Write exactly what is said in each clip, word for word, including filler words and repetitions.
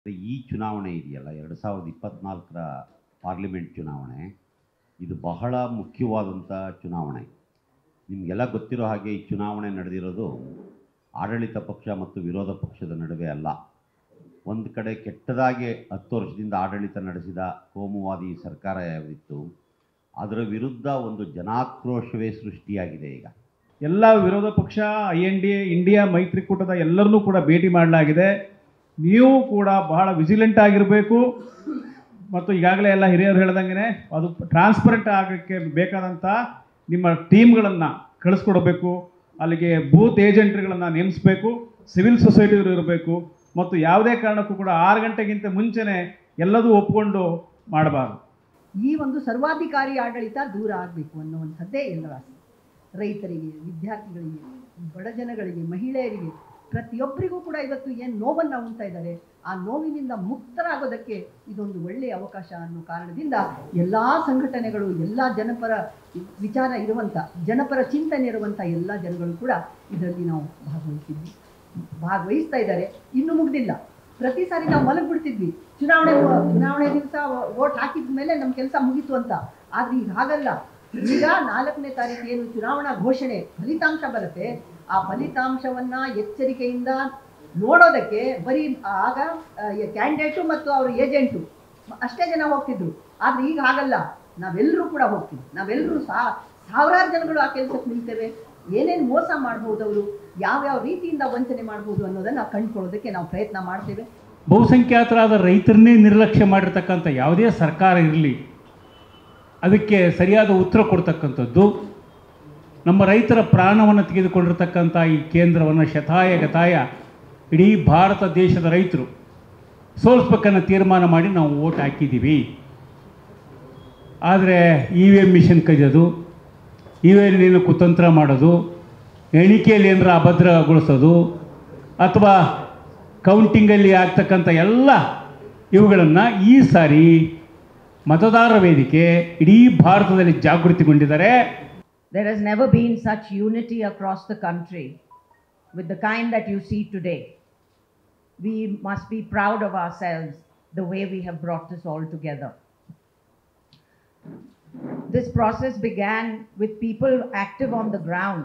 ಈ ಚುನಾವಣೆ ಇದೆಯಲ್ಲ, ಎರಡು ಸಾವಿರದ ಇಪ್ಪತ್ತ್ನಾಲ್ಕರ ಪಾರ್ಲಿಮೆಂಟ್ ಚುನಾವಣೆ, ಇದು ಬಹಳ ಮುಖ್ಯವಾದಂಥ ಚುನಾವಣೆ. ನಿಮಗೆಲ್ಲ ಗೊತ್ತಿರೋ ಹಾಗೆ ಈ ಚುನಾವಣೆ ನಡೆದಿರೋದು ಆಡಳಿತ ಪಕ್ಷ ಮತ್ತು ವಿರೋಧ ಪಕ್ಷದ ನಡುವೆ ಅಲ್ಲ. ಒಂದು ಕಡೆ ಕೆಟ್ಟದಾಗಿ ಹತ್ತು ವರ್ಷದಿಂದ ಆಡಳಿತ ನಡೆಸಿದ ಕೋಮುವಾದಿ ಸರ್ಕಾರ ಯಾವಿತ್ತು, ಅದರ ವಿರುದ್ಧ ಒಂದು ಜನಾಕ್ರೋಶವೇ ಸೃಷ್ಟಿಯಾಗಿದೆ. ಈಗ ಎಲ್ಲ ವಿರೋಧ ಪಕ್ಷ, I N D A, India ಮೈತ್ರಿಕೂಟದ ಎಲ್ಲರನ್ನೂ ಕೂಡ ಭೇಟಿ ಮಾಡಲಾಗಿದೆ. ನೀವು ಕೂಡ ಬಹಳ ವಿಜಿಲೆಂಟ್ ಆಗಿರಬೇಕು ಮತ್ತು ಈಗಾಗಲೇ ಎಲ್ಲ ಹಿರಿಯರು ಹೇಳ್ದಂಗೆ ಅದು ಟ್ರಾನ್ಸ್ಪರೆಂಟ್ ಆಗೋಕ್ಕೆ ಬೇಕಾದಂಥ ನಿಮ್ಮ ಟೀಮ್ಗಳನ್ನು ಕಳಿಸ್ಕೊಡ್ಬೇಕು. ಅಲ್ಲಿಗೆ ಬೂತ್ ಏಜೆಂಟ್ಗಳನ್ನು ನೇಮಿಸಬೇಕು, ಸಿವಿಲ್ ಸೊಸೈಟಿಯವರು ಇರಬೇಕು ಮತ್ತು ಯಾವುದೇ ಕಾರಣಕ್ಕೂ ಕೂಡ ಆರು ಗಂಟೆಗಿಂತ ಮುಂಚೆನೇ ಎಲ್ಲದೂ ಒಪ್ಪಿಕೊಂಡು ಮಾಡಬಾರ್ದು. ಈ ಒಂದು ಸರ್ವಾಧಿಕಾರಿ ಆಡಳಿತ ದೂರ ಆಗಬೇಕು ಅನ್ನುವಂಥದ್ದೇ ಎಲ್ಲರ ಆಸೆ. ರೈತರಿಗೆ, ವಿದ್ಯಾರ್ಥಿಗಳಿಗೆ, ಬಡ ಜನಗಳಿಗೆ, ಮಹಿಳೆಯರಿಗೆ, ಪ್ರತಿಯೊಬ್ಬರಿಗೂ ಕೂಡ ಇವತ್ತು ಏನು ನೋವನ್ನು ಉಂಟಾ ಇದ್ದಾರೆ, ಆ ನೋವಿನಿಂದ ಮುಕ್ತರಾಗೋದಕ್ಕೆ ಇದೊಂದು ಒಳ್ಳೆಯ ಅವಕಾಶ ಅನ್ನೋ ಕಾರಣದಿಂದ ಎಲ್ಲ ಸಂಘಟನೆಗಳು, ಎಲ್ಲ ಜನಪರ ವಿಚಾರ ಇರುವಂಥ, ಜನಪರ ಚಿಂತನೆ ಇರುವಂಥ ಎಲ್ಲ ಜನಗಳು ಕೂಡ ಇದರಲ್ಲಿ ನಾವು ಭಾಗವಹಿಸಿದ್ವಿ, ಭಾಗವಹಿಸ್ತಾ ಇದ್ದಾರೆ. ಇನ್ನೂ ಮುಗಿದಿಲ್ಲ. ಪ್ರತಿ ಸಾರಿ ನಾವು ಮಲಗಿಬಿಡ್ತಿದ್ವಿ, ಚುನಾವಣೆ ಚುನಾವಣೆ ದಿವಸ ವೋಟ್ ಹಾಕಿದ ಮೇಲೆ ನಮ್ಮ ಕೆಲಸ ಮುಗೀತು ಅಂತ. ಆದರೆ ಈಗ ಹಾಗಲ್ಲ. ಈಗ ನಾಲ್ಕನೇ ತಾರೀಕು ಏನು ಚುನಾವಣಾ ಘೋಷಣೆ ಫಲಿತಾಂಶ ಬರುತ್ತೆ, ಆ ಫಲಿತಾಂಶವನ್ನು ಎಚ್ಚರಿಕೆಯಿಂದ ನೋಡೋದಕ್ಕೆ ಬರೀ ಆಗ ಕ್ಯಾಂಡಿಡೇಟು ಮತ್ತು ಅವ್ರ ಏಜೆಂಟು ಅಷ್ಟೇ ಜನ ಹೋಗ್ತಿದ್ರು. ಆದರೆ ಈಗ ಹಾಗಲ್ಲ, ನಾವೆಲ್ಲರೂ ಕೂಡ ಹೋಗ್ತೀವಿ. ನಾವೆಲ್ಲರೂ ಸಾ ಸಾವಿರಾರು ಜನಗಳು ಆ ಕೆಲಸಕ್ಕೆ ನಿಲ್ತೇವೆ. ಏನೇನು ಮೋಸ ಮಾಡ್ಬೋದು, ಅವರು ಯಾವ್ಯಾವ ರೀತಿಯಿಂದ ವಂಚನೆ ಮಾಡ್ಬೋದು ಅನ್ನೋದನ್ನು ಕಂಡುಕೊಳ್ಳೋದಕ್ಕೆ ನಾವು ಪ್ರಯತ್ನ ಮಾಡ್ತೇವೆ. ಬಹುಸಂಖ್ಯಾತರಾದ ರೈತರನ್ನೇ ನಿರ್ಲಕ್ಷ್ಯ ಮಾಡಿರ್ತಕ್ಕಂಥ ಯಾವುದೇ ಸರ್ಕಾರ ಇರಲಿ, ಅದಕ್ಕೆ ಸರಿಯಾದ ಉತ್ತರ ಕೊಡ್ತಕ್ಕಂಥದ್ದು. ನಮ್ಮ ರೈತರ ಪ್ರಾಣವನ್ನು ತೆಗೆದುಕೊಂಡಿರ್ತಕ್ಕಂಥ ಈ ಕೇಂದ್ರವನ್ನು ಶತಾಯ ಗತಾಯ ಇಡೀ ಭಾರತ ದೇಶದ ರೈತರು ಸೋಲಿಸ್ಬೇಕನ್ನೋ ತೀರ್ಮಾನ ಮಾಡಿ ನಾವು ಓಟ್ ಹಾಕಿದ್ದೀವಿ. ಆದರೆ ಇ ವಿ ಎಮ್ ಮಿಷನ್ ಕೈಯೋದು, ಇ ವಿ ಎಮ್ ಕುತಂತ್ರ ಮಾಡೋದು, ಎಣಿಕೆಯಲ್ಲಿ ಏನಾರ ಅಭದ್ರಗೊಳಿಸೋದು ಅಥವಾ ಕೌಂಟಿಂಗಲ್ಲಿ ಆಗ್ತಕ್ಕಂಥ ಎಲ್ಲ ಇವುಗಳನ್ನು ಈ ಸಾರಿ ಮತದಾರರ ವೇದಿಕೆ ಇಡೀ ಭಾರತದಲ್ಲಿ ಜಾಗೃತಿಗೊಂಡಿದ್ದಾರೆ. There has never been such unity across the country with the kind that you see today. We must be proud of ourselves the way we have brought this all together. This process began with people active on the ground,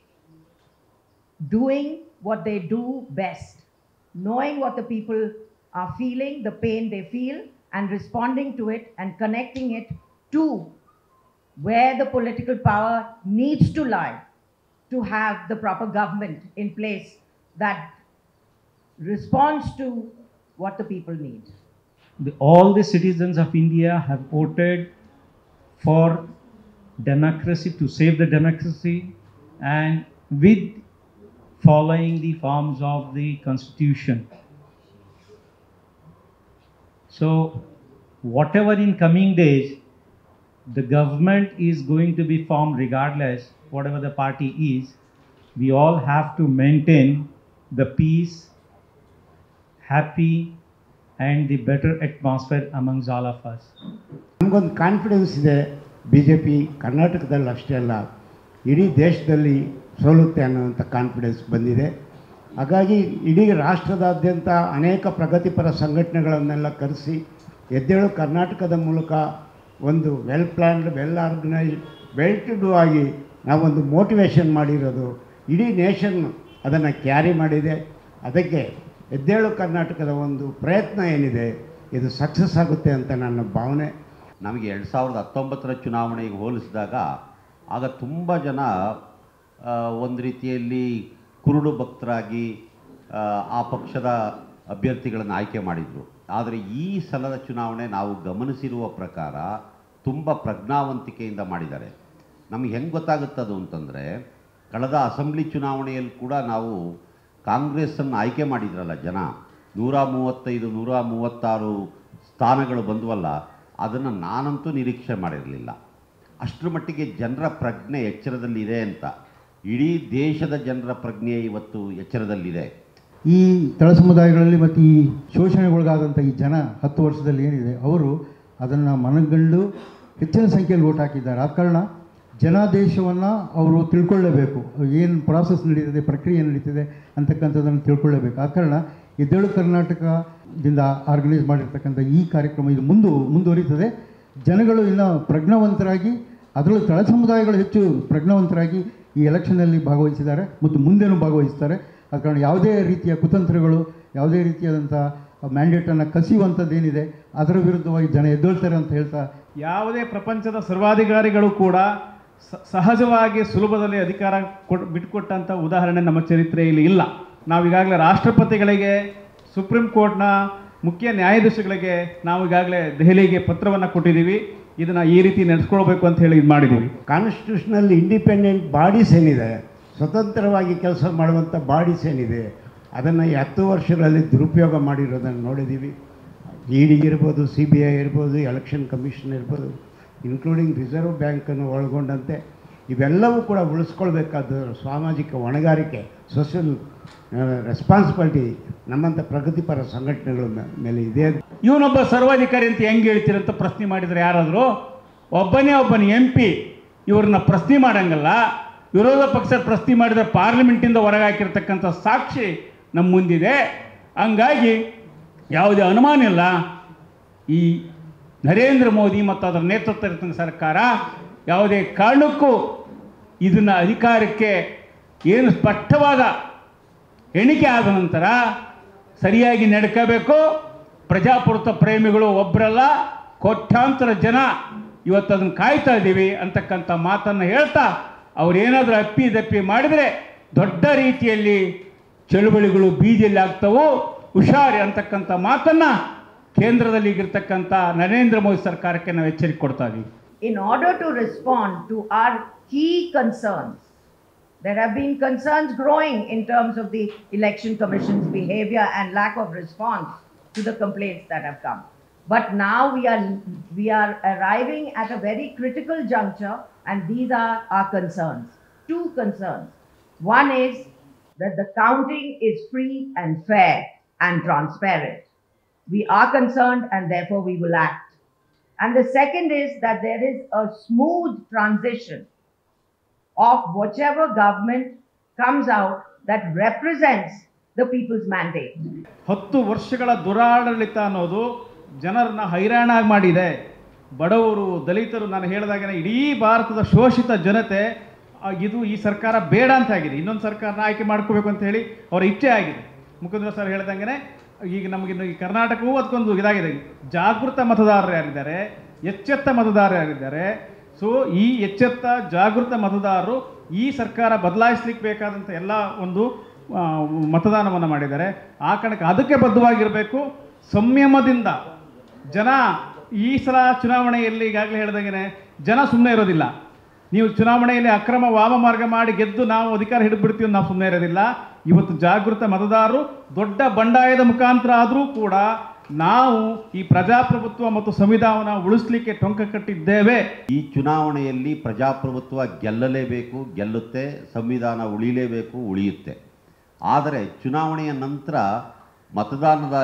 doing what they do best, knowing what the people are feeling, the pain they feel, and responding to it and connecting it to where the political power needs to lie to have the proper government in place that responds to what the people need. The, all the citizens of India have voted for democracy, to save the democracy, and with following the forms of the constitution. So whatever in coming days the government is going to be formed, regardless whatever the party is, we all have to maintain the peace, happy and the better atmosphere amongst all of us. ನಮಗೊಂದು confidence ಇದೆ, B J P ಕರ್ನಾಟಕದಲ್ಲಿ ಅಷ್ಟೇ ಅಲ್ಲ ಇಡೀ ದೇಶದಲ್ಲಿ ಸೋಲುತ್ತೆ ಅನ್ನೋಂಥ confidence ಬಂದಿದೆ. ಹಾಗಾಗಿ ಇಡೀ ರಾಷ್ಟ್ರದಾದ್ಯಂತ ಅನೇಕ ಪ್ರಗತಿಪರ ಸಂಘಟನೆಗಳನ್ನೆಲ್ಲ ಕರೆಸಿ ಎದ್ದೇಳು ಕರ್ನಾಟಕದ ಮೂಲಕ ಒಂದು well planned, well organised, well to do ಆಗಿ ನಾವೊಂದು ಮೋಟಿವೇಶನ್ ಮಾಡಿರೋದು ಇಡೀ ನೇಷನ್ ಅದನ್ನು ಕ್ಯಾರಿ ಮಾಡಿದೆ. ಅದಕ್ಕೆ ಎದ್ದೇಳು ಕರ್ನಾಟಕದ ಒಂದು ಪ್ರಯತ್ನ ಏನಿದೆ ಇದು ಸಕ್ಸಸ್ ಆಗುತ್ತೆ ಅಂತ ನನ್ನ ಭಾವನೆ. ನಮಗೆ ಎರಡು ಸಾವಿರದ ಹತ್ತೊಂಬತ್ತರ ಚುನಾವಣೆಗೆ ಹೋಲಿಸಿದಾಗ ಆಗ ತುಂಬ ಜನ ಒಂದು ರೀತಿಯಲ್ಲಿ ಕುರುಡು ಭಕ್ತರಾಗಿ ಆ ಪಕ್ಷದ ಅಭ್ಯರ್ಥಿಗಳನ್ನು ಆಯ್ಕೆ ಮಾಡಿದರು. ಆದರೆ ಈ ಸಲದ ಚುನಾವಣೆ ನಾವು ಗಮನಿಸಿರುವ ಪ್ರಕಾರ ತುಂಬ ಪ್ರಜ್ಞಾವಂತಿಕೆಯಿಂದ ಮಾಡಿದ್ದಾರೆ. ನಮಗೆ ಹೆಂಗೆ ಗೊತ್ತಾಗುತ್ತದು ಅಂತಂದರೆ, ಕಳೆದ ಅಸೆಂಬ್ಲಿ ಚುನಾವಣೆಯಲ್ಲಿ ಕೂಡ ನಾವು ಕಾಂಗ್ರೆಸ್ಸನ್ನು ಆಯ್ಕೆ ಮಾಡಿದ್ರಲ್ಲ ಜನ, ನೂರ ಮೂವತ್ತೈದು ನೂರ ಮೂವತ್ತಾರು ಸ್ಥಾನಗಳು ಬಂದವಲ್ಲ, ಅದನ್ನು ನಾನಂತೂ ನಿರೀಕ್ಷೆ ಮಾಡಿರಲಿಲ್ಲ. ಅಷ್ಟರ ಮಟ್ಟಿಗೆ ಜನರ ಪ್ರಜ್ಞೆ ಎಚ್ಚರದಲ್ಲಿದೆ ಅಂತ. ಇಡೀ ದೇಶದ ಜನರ ಪ್ರಜ್ಞೆ ಇವತ್ತು ಎಚ್ಚರದಲ್ಲಿದೆ. ಈ ತಳ ಸಮುದಾಯಗಳಲ್ಲಿ ಮತ್ತು ಈ ಶೋಷಣೆಗೊಳಗಾದಂಥ ಈ ಜನ ಹತ್ತು ವರ್ಷದಲ್ಲಿ ಏನಿದೆ, ಅವರು ಅದನ್ನು ಮನಗಂಡು ಹೆಚ್ಚಿನ ಸಂಖ್ಯೆಯಲ್ಲಿ ಓಟ್ ಹಾಕಿದ್ದಾರೆ. ಆದ ಕಾರಣ ಜನಾದೇಶವನ್ನು ಅವರು ತಿಳ್ಕೊಳ್ಳೇಬೇಕು, ಏನು ಪ್ರಾಸೆಸ್ ನಡೀತದೆ, ಪ್ರಕ್ರಿಯೆ ನಡೀತಿದೆ ಅಂತಕ್ಕಂಥದ್ದನ್ನು ತಿಳ್ಕೊಳ್ಳೇಬೇಕು. ಆದ ಕಾರಣ ಎದ್ದೇಳು ಕರ್ನಾಟಕದಿಂದ ಆರ್ಗನೈಸ್ ಮಾಡಿರ್ತಕ್ಕಂಥ ಈ ಕಾರ್ಯಕ್ರಮ ಇದು ಮುಂದು ಮುಂದುವರಿತದೆ. ಜನಗಳು ಇನ್ನು ಪ್ರಜ್ಞಾವಂತರಾಗಿ, ಅದರಲ್ಲೂ ತಳ ಸಮುದಾಯಗಳು ಹೆಚ್ಚು ಪ್ರಜ್ಞಾವಂತರಾಗಿ ಈ ಎಲೆಕ್ಷನ್ನಲ್ಲಿ ಭಾಗವಹಿಸಿದ್ದಾರೆ ಮತ್ತು ಮುಂದೆನೂ ಭಾಗವಹಿಸ್ತಾರೆ. ಆದ ಕಾರಣ ಯಾವುದೇ ರೀತಿಯ ಕುತಂತ್ರಗಳು, ಯಾವುದೇ ರೀತಿಯಾದಂಥ ಮ್ಯಾಂಡೇಟನ್ನು ಕಸಿಯುವಂಥದ್ದೇನಿದೆ ಅದರ ವಿರುದ್ಧವಾಗಿ ಜನ ಎದ್ದೇಳ್ತಾರೆ ಅಂತ ಹೇಳ್ತಾ, ಯಾವುದೇ ಪ್ರಪಂಚದ ಸರ್ವಾಧಿಕಾರಿಗಳು ಕೂಡ ಸಹಜವಾಗಿ ಸುಲಭದಲ್ಲಿ ಅಧಿಕಾರ ಕೊಟ್ ಬಿಟ್ಟುಕೊಟ್ಟಂಥ ಉದಾಹರಣೆ ನಮ್ಮ ಚರಿತ್ರೆಯಲ್ಲಿ ಇಲ್ಲ. ನಾವು ಈಗಾಗಲೇ ರಾಷ್ಟ್ರಪತಿಗಳಿಗೆ, ಸುಪ್ರೀಂ ಕೋರ್ಟ್ನ ಮುಖ್ಯ ನ್ಯಾಯಾಧೀಶಗಳಿಗೆ ನಾವು ಈಗಾಗಲೇ ದೆಹಲಿಗೆ ಪತ್ರವನ್ನು ಕೊಟ್ಟಿದ್ದೀವಿ. ಇದನ್ನು ಈ ರೀತಿ ನಡೆಸ್ಕೊಳ್ಬೇಕು ಅಂತ ಹೇಳಿ ಇದು ಮಾಡಿದ್ದೀವಿ. ಕಾನ್ಸ್ಟಿಟ್ಯೂಷನಲ್ಲಿ ಇಂಡಿಪೆಂಡೆಂಟ್ ಬಾಡೀಸ್ ಏನಿದೆ, ಸ್ವತಂತ್ರವಾಗಿ ಕೆಲಸ ಮಾಡುವಂಥ ಬಾಡೀಸ್ ಏನಿದೆ, ಅದನ್ನು ಈ ಹತ್ತು ವರ್ಷಗಳಲ್ಲಿ ದುರುಪಯೋಗ ಮಾಡಿರೋದನ್ನು ನೋಡಿದ್ದೀವಿ. ಇ ಡಿ ಇರ್ಬೋದು, ಸಿ ಬಿ ಐ ಇರ್ಬೋದು, ಎಲೆಕ್ಷನ್ ಕಮಿಷನ್ ಇರ್ಬೋದು, ಇನ್ಕ್ಲೂಡಿಂಗ್ ರಿಸರ್ವ್ ಬ್ಯಾಂಕನ್ನು ಒಳಗೊಂಡಂತೆ ಇವೆಲ್ಲವೂ ಕೂಡ ಉಳಿಸ್ಕೊಳ್ಬೇಕಾದ ಸಾಮಾಜಿಕ ಹೊಣೆಗಾರಿಕೆ, ಸೋಷಿಯಲ್ ರೆಸ್ಪಾನ್ಸಿಬಿಲಿಟಿ ನಮ್ಮಂಥ ಪ್ರಗತಿಪರ ಸಂಘಟನೆಗಳ ಮೇಲೆ ಇದೆ. ಇವನೊಬ್ಬ ಸರ್ವಾಧಿಕಾರಿ ಅಂತ ಹೆಂಗೆ ಹೇಳ್ತೀರಂತ ಪ್ರಶ್ನೆ ಮಾಡಿದರೆ ಯಾರಾದರೂ, ಒಬ್ಬನೇ ಒಬ್ಬನ ಎಂ ಪಿ ಇವ್ರನ್ನ ಪ್ರಶ್ನೆ ಮಾಡಂಗಲ್ಲ. ವಿರೋಧ ಪಕ್ಷ ಪ್ರಶ್ನೆ ಮಾಡಿದರೆ ಪಾರ್ಲಿಮೆಂಟಿಂದ ಹೊರಗಾಕಿರ್ತಕ್ಕಂಥ ಸಾಕ್ಷಿ ನಮ್ಮ ಮುಂದಿದೆ. ಹಂಗಾಗಿ ಯಾವುದೇ ಅನುಮಾನ ಇಲ್ಲ, ಈ ನರೇಂದ್ರ ಮೋದಿ ಮತ್ತು ಅದರ ನೇತೃತ್ವ ಇರ್ತಕ್ಕಂಥ ಸರ್ಕಾರ ಯಾವುದೇ ಕಾರಣಕ್ಕೂ ಇದನ್ನು ಅಧಿಕಾರಕ್ಕೆ ಏನು ಸ್ಪಷ್ಟವಾದ ಎಣಿಕೆ ಆದ ನಂತರ ಸರಿಯಾಗಿ ನಡ್ಕೋಬೇಕು. ಪ್ರಜಾಪ್ರಭುತ್ವ ಪ್ರೇಮಿಗಳು ಒಬ್ಬರಲ್ಲ, ಕೋಟ್ಯಾಂತರ ಜನ ಇವತ್ತು ಅದನ್ನು ಕಾಯ್ತಾ ಇದ್ದೀವಿ ಅಂತಕ್ಕಂಥ ಮಾತನ್ನು ಹೇಳ್ತಾ, ಅವರೇನಾದರೂ ಅಪ್ಪಿ ದಪ್ಪಿ ಮಾಡಿದರೆ ದೊಡ್ಡ ರೀತಿಯಲ್ಲಿ ಚಳುವಳಿಗಳು ಬೀದಿಯಲ್ಲಿ ಆಗ್ತವು, ಹುಷಾರಿ ಅಂತಕ್ಕಂಥ ಮಾತನ್ನು ಕೇಂದ್ರದಲ್ಲಿ ಇಗಿರ್ತಕ್ಕಂಥ ನರೇಂದ್ರ ಮೋದಿ ಸರ್ಕಾರಕ್ಕೆ ನಾವು ಎಚ್ಚರಿಕೆ ಕೊಡ್ತಾ ಇದ್ದೀವಿ. In order to respond to our key concerns, there have been concerns growing in terms of the Election Commission's behavior and lack of response to the complaints that have come. But now we are, we are arriving at a very critical juncture, and these are our concerns. Two concerns. One is that the counting is free and fair and transparent. We are concerned and therefore we will act. And the second is that there is a smooth transition of whichever government comes out that represents the people's mandate. ಹತ್ತು ವರ್ಷಗಳ ದುರಾಡಳಿತ ಅನ್ನೋದು ಜನರನ್ನ ಹೈರಾಣಾಗಿ ಮಾಡಿದೆ. ಬಡವರು, ದಲಿತರು, ನಾನು ಹೇಳಿದಾಗೆ ಇಡೀ ಭಾರತದ ಶೋಷಿತ ಜನತೆ ಇದು ಈ ಸರ್ಕಾರ ಬೇಡ ಅಂತ ಆಗಿದೆ. ಇನ್ನೊಂದು ಸರ್ಕಾರನ ಆಯ್ಕೆ ಮಾಡ್ಕೋಬೇಕು ಅಂತ ಹೇಳಿ ಅವರ ಇಚ್ಛೆ ಆಗಿದೆ. ಮುಖೇಂದ್ರ ಸರ್ ಹೇಳ್ದಂಗೆ ಈಗ ನಮಗಿನ್ನು ಈ ಕರ್ನಾಟಕವೂ ಅದಕ್ಕೊಂದು ಇದಾಗಿದೆ. ಜಾಗೃತ ಮತದಾರರು ಯಾರಿದ್ದಾರೆ, ಎಚ್ಚೆತ್ತ ಮತದಾರರು ಯಾರಿದ್ದಾರೆ. ಸೊ ಈ ಎಚ್ಚೆತ್ತ ಜಾಗೃತ ಮತದಾರರು ಈ ಸರ್ಕಾರ ಬದಲಾಯಿಸ್ಲಿಕ್ಕೆ ಬೇಕಾದಂಥ ಎಲ್ಲ ಒಂದು ಮತದಾನವನ್ನು ಮಾಡಿದ್ದಾರೆ. ಆ ಕಾರಣಕ್ಕೆ ಅದಕ್ಕೆ ಬದ್ಧವಾಗಿರಬೇಕು. ಸಂಯಮದಿಂದ ಜನ ಈ ಸಲ ಚುನಾವಣೆಯಲ್ಲಿ ಈಗಾಗಲೇ ಹೇಳ್ದಂಗೆ ಜನ ಸುಮ್ಮನೆ ಇರೋದಿಲ್ಲ. ನೀವು ಚುನಾವಣೆಯಲ್ಲಿ ಅಕ್ರಮ ವಾಮಮಾರ್ಗ ಮಾಡಿ ಗೆದ್ದು ನಾವು ಅಧಿಕಾರ ಹಿಡಿದ್ಬಿಡ್ತೀವಿ, ನಾವು ಸುಮ್ಮನೆ ಇರೋದಿಲ್ಲ. ಇವತ್ತು ಜಾಗೃತ ಮತದಾರರು ದೊಡ್ಡ ಬಂಡಾಯದ ಮುಖಾಂತರ ಆದರೂ ಕೂಡ ನಾವು ಈ ಪ್ರಜಾಪ್ರಭುತ್ವ ಮತ್ತು ಸಂವಿಧಾನ ಉಳಿಸ್ಲಿಕ್ಕೆ ಟೊಂಕ ಕಟ್ಟಿದ್ದೇವೆ. ಈ ಚುನಾವಣೆಯಲ್ಲಿ ಪ್ರಜಾಪ್ರಭುತ್ವ ಗೆಲ್ಲಲೇಬೇಕು, ಗೆಲ್ಲುತ್ತೆ. ಸಂವಿಧಾನ ಉಳಿಲೇಬೇಕು, ಉಳಿಯುತ್ತೆ. ಆದರೆ ಚುನಾವಣೆಯ ನಂತರ ಮತದಾನದ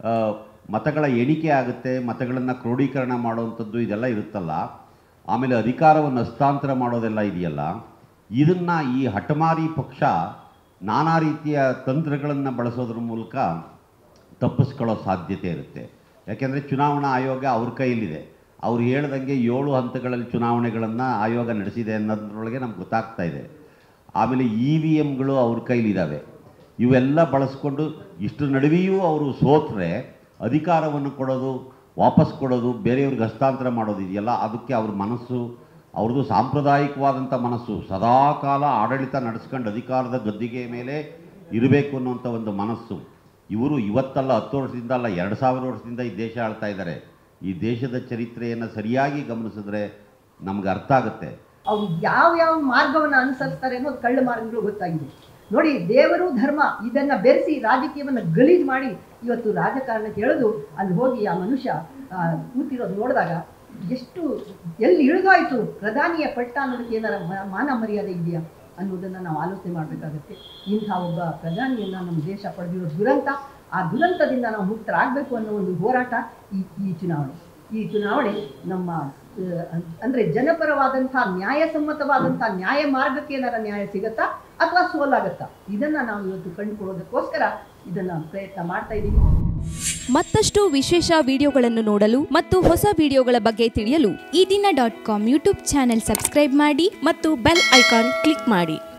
ಮತಗಳ ಎಣಿಕೆ ಆಗುತ್ತೆ, ಮತಗಳನ್ನು ಕ್ರೋಢೀಕರಣ ಮಾಡುವಂಥದ್ದು ಇದೆಲ್ಲ ಇರುತ್ತಲ್ಲ. ಆಮೇಲೆ ಅಧಿಕಾರವನ್ನು ಹಸ್ತಾಂತರ ಮಾಡೋದೆಲ್ಲ ಇದೆಯಲ್ಲ, ಇದನ್ನು ಈ ಹಠಮಾರಿ ಪಕ್ಷ ನಾನಾ ರೀತಿಯ ತಂತ್ರಗಳನ್ನು ಬಳಸೋದ್ರ ಮೂಲಕ ತಪ್ಪಿಸ್ಕೊಳ್ಳೋ ಸಾಧ್ಯತೆ ಇರುತ್ತೆ. ಯಾಕೆಂದರೆ ಚುನಾವಣಾ ಆಯೋಗ ಅವ್ರ ಕೈಯಲ್ಲಿದೆ. ಅವ್ರು ಹೇಳ್ದಂಗೆ ಏಳು ಹಂತಗಳಲ್ಲಿ ಚುನಾವಣೆಗಳನ್ನು ಆಯೋಗ ನಡೆಸಿದೆ ಅನ್ನೋದ್ರೊಳಗೆ ನಮ್ಗೆ ಗೊತ್ತಾಗ್ತಾ ಇದೆ. ಆಮೇಲೆ ಇ ವಿ ಎಮ್ಗಳು ಅವ್ರ ಕೈಲಿದ್ದಾವೆ. ಇವೆಲ್ಲ ಬಳಸ್ಕೊಂಡು ಇಷ್ಟು ನಡುವೆಯೂ ಅವರು ಸೋತ್ರೆ ಅಧಿಕಾರವನ್ನು ಕೊಡೋದು, ವಾಪಸ್ ಕೊಡೋದು, ಬೇರೆಯವ್ರಿಗೆ ಹಸ್ತಾಂತರ ಮಾಡೋದು ಇದೆಯಲ್ಲ, ಅದಕ್ಕೆ ಅವ್ರ ಮನಸ್ಸು, ಅವ್ರದ್ದು ಸಾಂಪ್ರದಾಯಿಕವಾದಂಥ ಮನಸ್ಸು, ಸದಾಕಾಲ ಆಡಳಿತ ನಡೆಸ್ಕೊಂಡು ಅಧಿಕಾರದ ಗದ್ದಿಗೆ ಮೇಲೆ ಇರಬೇಕು ಅನ್ನುವಂಥ ಒಂದು ಮನಸ್ಸು. ಇವರು ಇವತ್ತಲ್ಲ, ಹತ್ತು ವರ್ಷದಿಂದ ಅಲ್ಲ, ಎರಡು ಸಾವಿರ ವರ್ಷದಿಂದ ಈ ದೇಶ ಆಳ್ತಾ ಇದ್ದಾರೆ. ಈ ದೇಶದ ಚರಿತ್ರೆಯನ್ನು ಸರಿಯಾಗಿ ಗಮನಿಸಿದ್ರೆ ನಮ್ಗೆ ಅರ್ಥ ಆಗುತ್ತೆ. ಅವ್ರು ಯಾವ ಯಾವ ಮಾರ್ಗವನ್ನು ಅನುಸರಿಸ್ತಾರೆ ಅನ್ನೋದು ಕಳ್ಳ ಮಾರ್ಗಗಳು ಗೊತ್ತಾಗಿದೆ. ನೋಡಿ, ದೇವರು ಧರ್ಮ ಇದನ್ನ ಬೆರೆಸಿ ರಾಜಕೀಯವನ್ನು ಗಲೀಜು ಮಾಡಿ ಇವತ್ತು ರಾಜಕಾರಣಕ್ಕೆ ಎಳೆದು ಅಲ್ಲಿ ಹೋಗಿ ಆ ಮನುಷ್ಯ ಕೂತಿರೋದು ನೋಡಿದಾಗ ಎಷ್ಟು ಎಲ್ಲಿ ಇಳಿದಾಯಿತು ಪ್ರಧಾನಿಯ ಪಟ್ಟ ಅನ್ನೋದಕ್ಕೆ ಏನಾರ ಮಾನ ಮರ್ಯಾದೆ ಇದೆಯಾ ಅನ್ನೋದನ್ನು ನಾವು ಆಲೋಚನೆ ಮಾಡಬೇಕಾಗತ್ತೆ. ಇಂಥ ಒಬ್ಬ ಪ್ರಧಾನಿಯನ್ನು ನಮ್ಮ ದೇಶ ಪಡೆದಿರೋ ದುರಂತ, ಆ ದುರಂತದಿಂದ ನಾವು ಮುಕ್ತರಾಗಬೇಕು ಅನ್ನೋ ಒಂದು ಹೋರಾಟ ಈ ಈ ಚುನಾವಣೆ ಈ ಚುನಾವಣೆ ನಮ್ಮ ಅಂದರೆ ಜನಪರವಾದಂಥ ನ್ಯಾಯಸಮ್ಮತವಾದಂಥ ನ್ಯಾಯ ಮಾರ್ಗಕ್ಕೆ ಏನಾರ ನ್ಯಾಯ ಸಿಗತ್ತಾ ಅಥವಾ ಸೋಲಾಗತ್ತಾ, ಇದನ್ನು ನಾವು ಇವತ್ತು ಕಂಡುಕೊಳ್ಳೋದಕ್ಕೋಸ್ಕರ ಇದನ್ನು ಪ್ರಯತ್ನ ಮಾಡ್ತಾ ಇದ್ದೀವಿ. ಮತ್ತಷ್ಟು ವಿಶೇಷ ವಿಡಿಯೋಗಳನ್ನು ನೋಡಲು ಮತ್ತು ಹೊಸ ವಿಡಿಯೋಗಳ ಬಗ್ಗೆ ತಿಳಿಯಲು Ee Dina dot com YouTube channel subscribe ಮಾಡಿ ಮತ್ತು ಬೆಲ್ ಐಕಾನ್ ಕ್ಲಿಕ್ ಮಾಡಿ.